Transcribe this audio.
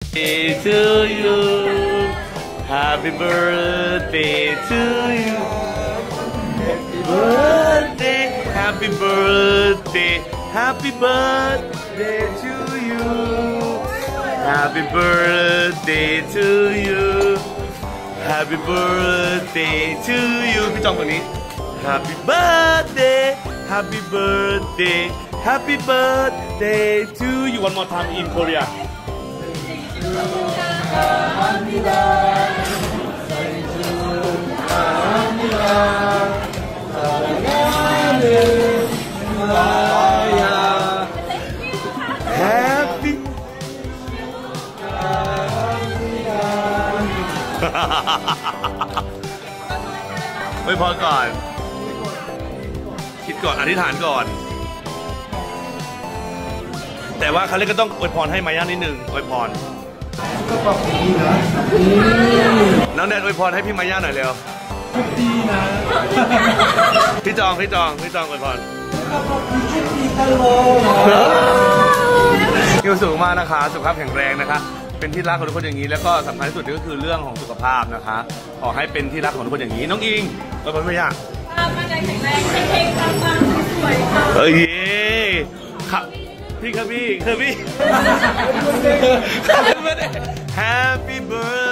to you Happy birthday to you birthday Happy birthday Happy birthday to you Happy birthday to you Happy birthday to you พี่จองตัวนี้ Happy birthday Happy birthday Happy birthday to you one more time in Korea Happy ไว้พอก่อนคิดก่อนอธิษฐานก่อนแต่ว่าเขาเรียกก็ต้องอวยพรให้มาย่านิดนึงอวยพรน้องแดนอวยพรให้พี่มาย่าหน่อยเร็วดีนะพี่จองอวยพรอยู่สูงมากนะคะสุขภาพแข็งแรงนะคะเป็นที่รักของทุกคนอย่างนี้แล้วก็สำคัญที่สุดก็คือเรื่องของสุขภาพนะคะขอให้เป็นที่รักของทุกคนอย่างนี้น้องอิงอวยพรพี่ย่ามาแข็งแรงเก่งๆปังๆสวยค่ะเอ้ยครับพี่ Happy birthday